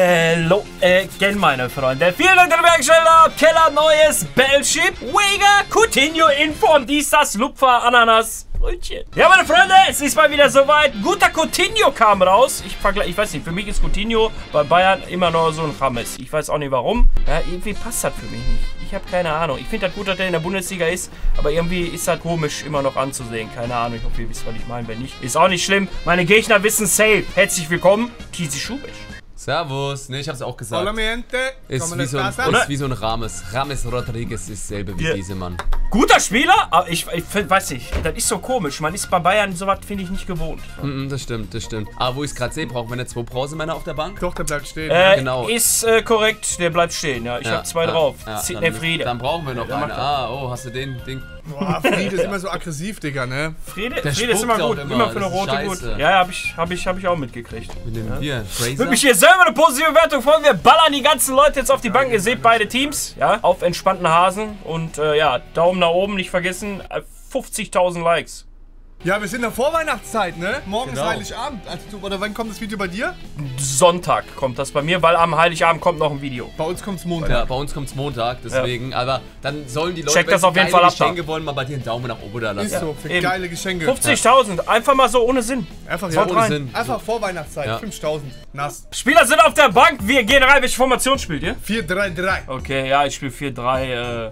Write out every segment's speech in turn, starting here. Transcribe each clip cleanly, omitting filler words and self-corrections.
Hello again, meine Freunde. Vielen Dank, der Bergsteller. Keller, neues Bellship. Wega, Coutinho, Inform, dies, das, Lupfer, Ananas. Brötchen. Ja, meine Freunde, es ist mal wieder soweit. Guter Coutinho kam raus. Ich weiß nicht, für mich ist Coutinho bei Bayern immer noch so ein Rames. Ich weiß auch nicht warum. Ja, irgendwie passt das für mich nicht. Ich habe keine Ahnung. Ich finde das gut, dass der in der Bundesliga ist, aber irgendwie ist das komisch immer noch anzusehen. Keine Ahnung, ich hoffe, ihr wisst, was ich meine. Wenn nicht, ist auch nicht schlimm. Meine Gegner wissen safe. Herzlich willkommen, Tizi Schubisch. Servus, ne, ich hab's auch gesagt. Ist wie so ein Rames. Rames Rodriguez ist selber wie diese Mann. Guter Spieler, aber ich weiß nicht, das ist so komisch. Man ist bei Bayern sowas, finde ich, nicht gewohnt. Das stimmt, das stimmt. Aber wo ich es gerade sehe, brauchen wir nicht 2 Brausemänner auf der Bank? Doch, der bleibt stehen. Genau. Ist korrekt, der bleibt stehen, ja. Ich habe 2 drauf. Sidney Friede. Dann brauchen wir noch einen. Oh, hast du den Ding? Boah, Friede ist immer so aggressiv, Digga, ne? Friede ist immer gut, immer für eine rote gut. Ja, hab ich auch mitgekriegt. Mit dem hier, Fraser. Würde mich hier selber eine positive Wertung freuen. Wir ballern die ganzen Leute jetzt auf die Bank. Ihr seht beide Teams, ja, auf entspannten Hasen. Und ja, Daumen nach oben, nicht vergessen, 50.000 Likes. Ja, wir sind in der Vorweihnachtszeit, ne? Morgen ist Heiligabend. Oder wann kommt das Video bei dir? Sonntag kommt das bei mir, weil am Heiligabend kommt noch ein Video. Bei uns kommt's Montag. Ja, bei uns kommt's Montag, deswegen. Ja. Aber dann sollen die Leute, check das auf jeden Fall ab. Geschenke wollen, mal bei dir einen Daumen nach oben da lassen. Ist so, für geile Geschenke. 50.000, einfach mal so ohne Sinn. Einfach ja, ohne Sinn. Einfach Vorweihnachtszeit, 5.000. Nass. Spieler sind auf der Bank, wir gehen rein. Welche Formation spielt ihr? 4-3-3. Okay, ja, ich spiele 4-3,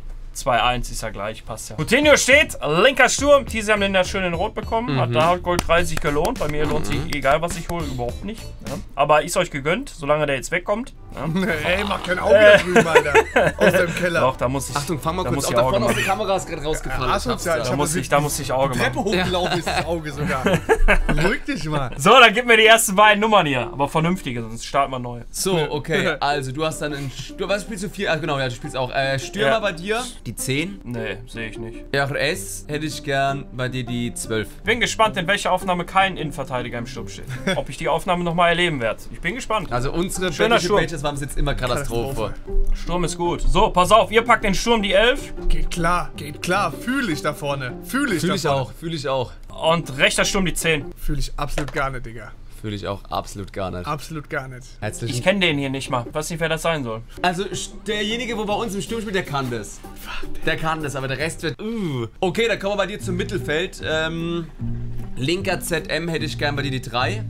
2-1 ist ja gleich, passt ja. Coutinho steht, linker Sturm. Diese haben den ja schön in Rot bekommen. Hat da Gold 30 gelohnt. Bei mir lohnt sich, egal was ich hole, überhaupt nicht. Ja. Aber ist euch gegönnt, solange der jetzt wegkommt. Ja. Ey, mach kein Auge da drüben, Alter. Aus dem Keller. Doch, da muss ich. Achtung, fang mal kurz auf. Da vorne aus der Kamera ist gerade rausgefallen. Da muss ich Auge machen. Treppe hochgelaufen ist das Auge sogar. Beruhig dich mal. So, dann gib mir die ersten beiden Nummern hier. Aber vernünftige, sonst starten wir neu. So, okay. Also, du hast dann einen. Was spielst du? 4? Genau, ja, du spielst auch. Stürmer bei dir. Die 10. Nee, sehe ich nicht. RS hätte ich gern bei dir die 12. Bin gespannt, in welcher Aufnahme kein Innenverteidiger im Sturm steht. Ob ich die Aufnahme nochmal erleben werde. Ich bin gespannt. Also unsere Badges waren bis jetzt immer Katastrophe. Sturm ist gut. So, pass auf, ihr packt den Sturm die 11. Geht klar, geht klar. Fühle ich da vorne. Fühle ich auch. Und rechter Sturm die 10. Fühle ich absolut gar nicht, Digga. Fühle ich auch absolut gar nicht. Absolut gar nicht. Ich kenne den hier nicht mal. Weiß nicht, wer das sein soll. Also, derjenige, wo bei uns im Sturm spielt, der kann das. Der kann das, aber der Rest wird... Okay, dann kommen wir bei dir zum Mittelfeld. Linker ZM hätte ich gern bei dir die 3.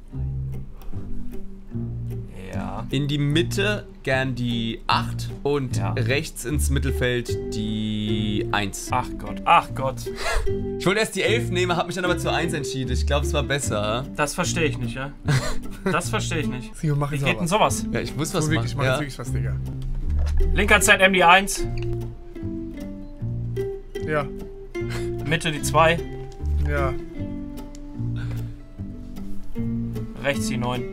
Ja. In die Mitte gern die 8. Und rechts ins Mittelfeld die 1. Ach Gott, ach Gott. Ich wollte erst die 11 nehmen, habe mich dann aber zur 1 entschieden. Ich glaube, es war besser. Das verstehe ich nicht, ja? Das verstehe ich nicht. Sio, mach Wie geht denn sowas? Ja, ich muss was machen. Ich mach jetzt wirklich was, Digga. Linker ZM die 1. Ja. Mitte die 2. Ja. Rechts die 9.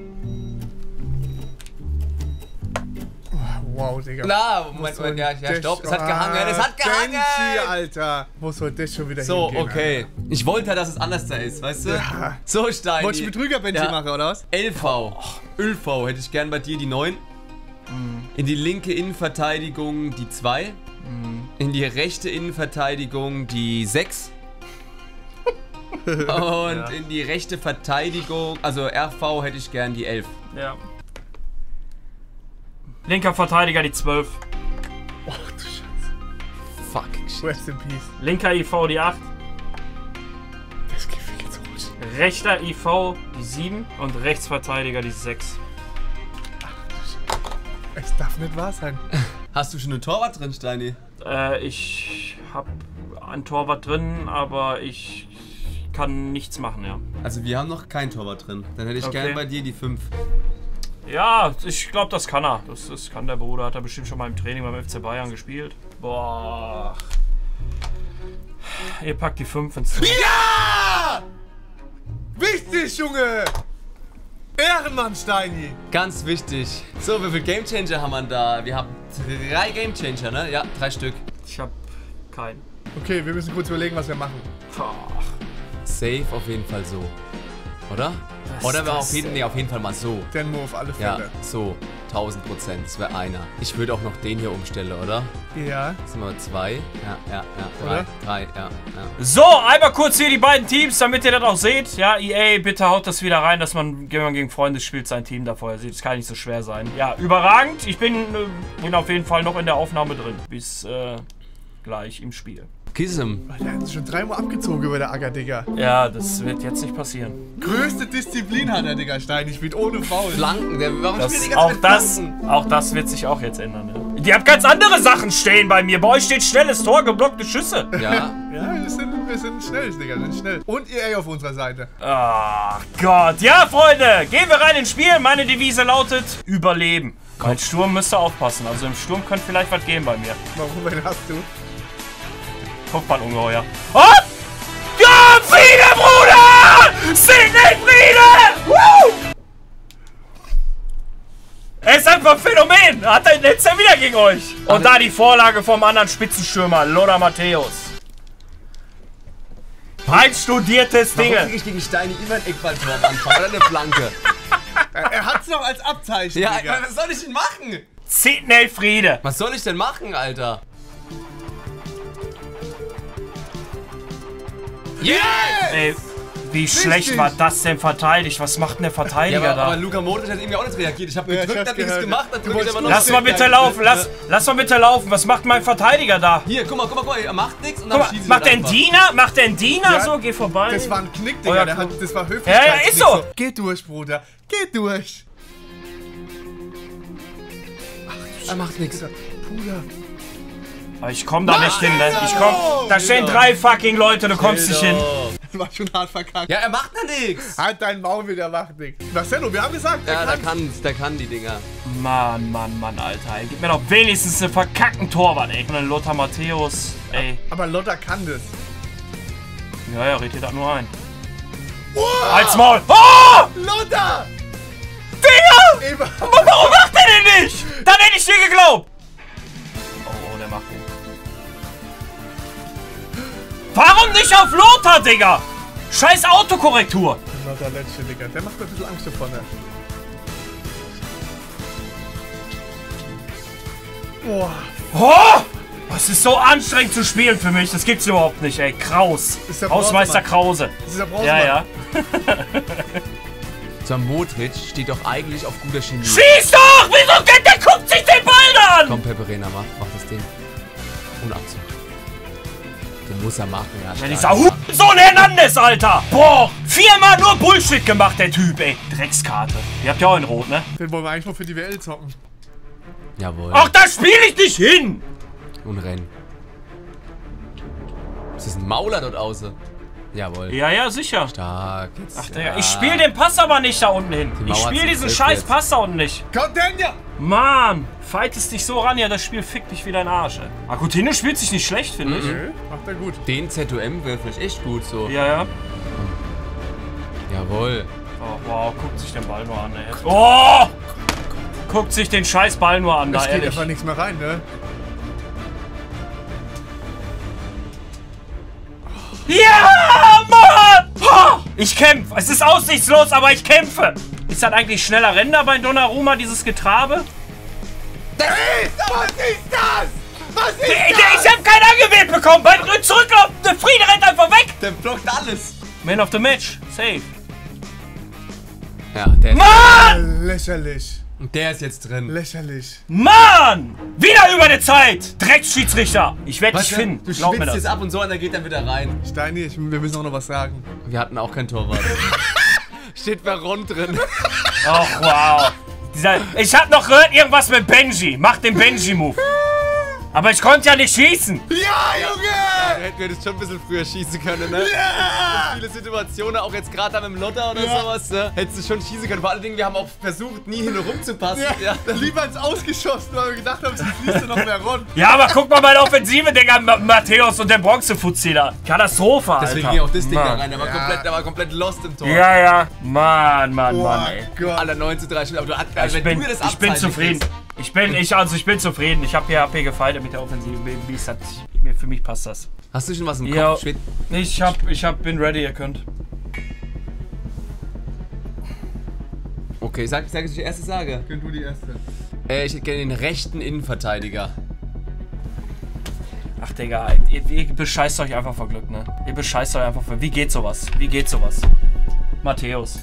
Wow, Digga. Klar, Moment, ja, stopp. Es hat gehangen, es hat gehangen! Genji, Alter. Wo soll das schon wieder hingehen? So, okay. Alter? Ich wollte ja, dass es anders da ist, weißt du? Ja. So, Steini. Wolltest du Betrüger-Benji machen, oder was? LV. ÖLV hätte ich gern bei dir die 9. In die linke Innenverteidigung die 2. In die rechte Innenverteidigung die 6. Und in die rechte Verteidigung, also RV, hätte ich gern die 11. Ja. Linker Verteidiger die 12. Oh, du Scheiße. Fuck, shit. Rest in peace. Linker IV die 8. Das geht jetzt ruhig. Rechter IV die 7. Und Rechtsverteidiger die 6. Ach, du Scheiße. Es darf nicht wahr sein. Hast du schon einen Torwart drin, Steini? Ich hab ein Torwart drin, aber ich kann nichts machen, ja. Also wir haben noch kein Torwart drin. Dann hätte ich gern bei dir die 5. Ja, ich glaube, das kann er. Das kann der Bruder. Hat er bestimmt schon mal im Training beim FC Bayern gespielt. Boah. Ihr packt die 5 ins Tor. Ja! Wichtig, Junge! Ehrenmann, Steini! Ganz wichtig. So, wie viele Gamechanger haben wir da? Wir haben 3 Gamechanger, ne? Ja, 3 Stück. Ich hab keinen. Okay, wir müssen kurz überlegen, was wir machen. Ach. Safe auf jeden Fall so. Oder? Oder wir auf jeden Fall mal so. Den nur auf alle Fälle. Ja, so. 1000%. Das wäre einer. Ich würde auch noch den hier umstellen, oder? Ja. Das sind wir 2. Ja. Oder? 3, ja. So, einmal kurz hier die beiden Teams, damit ihr das auch seht. Ja, EA, bitte haut das wieder rein, dass man, wenn man gegen Freunde spielt, sein Team da vorher sieht. Das kann nicht so schwer sein. Ja, überragend. Ich bin auf jeden Fall noch in der Aufnahme drin. Bis gleich im Spiel. Kisem. Der hat sich schon 3 Mal abgezogen über der Acker, Digga. Ja, das wird jetzt nicht passieren. Größte Disziplin hat der, Digga, Stein. Ich spiele ohne Foul. Flanken. Warum Das, spielt die ganze Zeit Flanken? auch das wird sich auch jetzt ändern. Ne? Die habt ganz andere Sachen stehen bei mir. Bei euch steht schnelles Tor, geblockte Schüsse. Ja. Ja, wir sind schnell, Digga, wir sind schnell. Und EA auf unserer Seite. Ach Gott. Ja, Freunde, gehen wir rein ins Spiel. Meine Devise lautet Überleben. Mein Sturm müsst ihr aufpassen. Also im Sturm könnte vielleicht was gehen bei mir. Warum, wen hast du? Kopfballungeheuer. Oh! Ja, Friede, Bruder! Sydney Friede! Woo! Er ist einfach ein Phänomen. Hat er jetzt ja wieder gegen euch. Und da die Vorlage vom anderen Spitzenstürmer, Lothar Matthäus. Einstudiertes Ding. Warum krieg ich gegen Steini immer ein Eckballtor am Anfang oder eine Flanke? Er hat's noch als Abzeichen, Ja, Digga. was soll ich denn machen? Sydney Friede. Was soll ich denn machen, Alter? Yes! Ey, wie schlecht war das denn verteidigt? Was macht denn der Verteidiger Ja, da? aber Luka Modric hat irgendwie auch nicht reagiert. Ich hab Ja, gedrückt, ich hab's hab nichts gehört. gemacht, dann Du drück ich wolltest aber noch. Lass mal bitte laufen, lass mal bitte laufen. Was macht mein Verteidiger da? Hier, guck mal, er macht nichts und Guck dann mal, schießt macht der er einen Diener? Macht der einen Diener? Ja, So, geh vorbei. Das war ein Knick, Oh Digga. ja, Das war Höflichkeit. Ja, ist so. Geh durch, Bruder. Geh durch. Er macht nichts. Bruder. Aber ich komm da nicht hin, ne? Ich komm. Da stehen 3 fucking Leute, du kommst nicht hin. Das war schon hart verkackt. Ja, er macht da nichts. Halt dein Maul wieder, macht nix. Marcelo, wir haben gesagt, Ja, der kann die Dinger. Mann, Alter. Ey. Gib mir doch wenigstens einen verkackten Torwart, ey. Und dann Lothar Matthäus, ey. Aber Lothar kann das. Ja, red dir das nur ein. Wow. Halt's Maul. Oh! Lothar! Digga! Eber. Warum macht der den nicht? Dann hätte ich dir geglaubt. Oh, der macht den. Warum nicht auf Lothar, Digga? Scheiß Autokorrektur. Lothar Letzte, Digga. Der macht mir ein bisschen Angst davon, ne? Boah. Oh! Das ist so anstrengend zu spielen für mich. Das gibt's überhaupt nicht, ey. Kraus. Ist der Hausmeister Brausemann. Krause. Das ist der Brausemann. Ja, ja. So ein Modric steht doch eigentlich auf guter Chemie. Schieß doch! Wieso geht der? Guckt sich den Ball an! Komm, Peperena, mach das Ding. Und Abzug. Den muss er machen, ja. Ja, dieser Hurensohn Hernandez, Alter! Boah! 4-mal nur Bullshit gemacht, der Typ, ey. Dreckskarte. Ihr habt ja auch in Rot, ne? Den wollen wir eigentlich nur für die WL zocken. Jawohl. Ach, da spiele ich nicht hin! Und rennen. Ist das ein Mauler dort außen? Jawohl. Ja, ja, sicher. Stark. Jetzt, Ach, Digga, ich spiele den Pass aber nicht da unten hin. Die Ich Mauer spiele hat diesen sich scheiß jetzt. Pass da unten nicht. Contender! Mann, fightest dich so ran, ja, das Spiel fickt dich wieder in den Arsch, ey. Akutino spielt sich nicht schlecht, finde ich. Nö, macht er gut. Den ZOM wäre vielleicht echt gut so. Ja, ja. Jawohl. Oh, wow, guckt sich den Ball nur an, ey. Oh! Guckt sich den scheiß Ball nur an, da, Es geht ehrlich. einfach nichts mehr rein, ne? Ja, Mann! Ha! Ich kämpfe. Es ist aussichtslos, aber ich kämpfe. Ist das eigentlich schneller Rennen bei Donnarumma, dieses Getrabe? Hey, was ist das? Was ist Ich hab keinen angewählt bekommen. Beim Zurücklauf, der Friede rennt einfach weg. Der blockt alles. Man of the Match. Safe. Ja, der ist, Mann! Lächerlich. der ist jetzt drin. Lächerlich. Mann! Wieder über die Zeit. Drecksschiedsrichter. Ich werde dich finden. Du Glaub mir schwitzt das. jetzt ab und so und dann geht er wieder rein. Steini, wir müssen auch noch was sagen. Wir hatten auch kein Torwart. Steht Veron drin. Ach, wow. Ich hab noch gehört, irgendwas mit Benji. Mach den Benji-Move. Aber ich konnte ja nicht schießen. Ja, Junge! Hätten wir das schon ein bisschen früher schießen können, ne? Ja! Viele Situationen, auch jetzt gerade mit dem Lotter oder sowas, ne? Hättest du schon schießen können. Vor allen Dingen, wir haben auch versucht, nie hin und rum zu passen. Ja, lieber ins Ausgeschossen, weil wir gedacht haben, sie fließt noch mehr rund. Ja, aber guck mal bei der Offensive, Digga, Matthäus und der Bronzefuzzi da. Katastrophe, Alter. Deswegen ging auch das Ding da Mann. rein. Der war komplett lost im Tor. Ja, ja. Mann, Oh ey. Gott. Aller 9:3 Spiel. Aber du hast, Ich bin zufrieden. kriegst, Ich bin zufrieden. Ich habe hier AP gefeiert mit der Offensive. Wie es hat, für mich passt das. Hast du schon was im Ja. Kopf? Bin ready, ihr könnt. Okay, sag ich die erste Sage. Gönn du die erste. Ich hätte gerne den rechten Innenverteidiger. Ach, Digga, ihr bescheißt euch einfach vor Glück, ne? Ihr bescheißt euch einfach vor... Wie geht sowas? Wie geht sowas? Matthäus.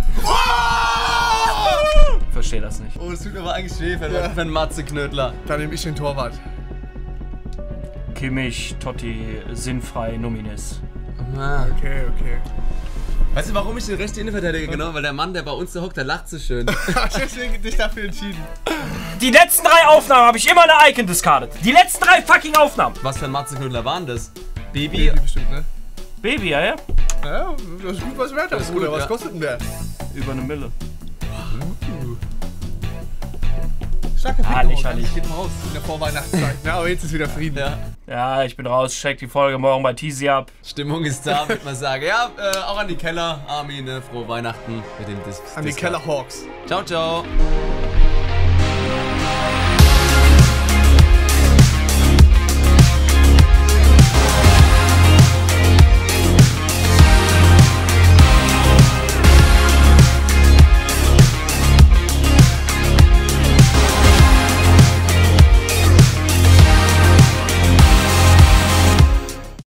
Verstehe das nicht. Oh, das tut mir aber eigentlich weh für einen Matze-Knödler. Dann nehme ich den Torwart. Kimmich, Totti, sinnfrei, Nominis. Ah. Okay. Weißt du, warum ich den rechten Innenverteidiger genommen habe? Weil der Mann, der bei uns da hockt, der lacht so schön. Deswegen dich dafür entschieden. Die letzten 3 Aufnahmen habe ich immer eine Icon discarded. Die letzten 3 fucking Aufnahmen. Was für ein Matze-Knödler waren das? Baby? Bestimmt, ne? Baby, ja? Ja, das ist gut was wert. Das ist gut, gut, was ja. kostet denn der? Über 1 Mille. Starker Pick. Lächerlich. Geht mal raus in der Vorweihnachtszeit. Ja, aber jetzt ist wieder Frieden. Ja. Ja, ich bin raus. Check die Folge morgen bei Teasy ab. Stimmung ist da, würde man sagen. Ja, auch an die Keller. Armin, frohe Weihnachten mit dem An die Kellerhawks. Ciao, ciao.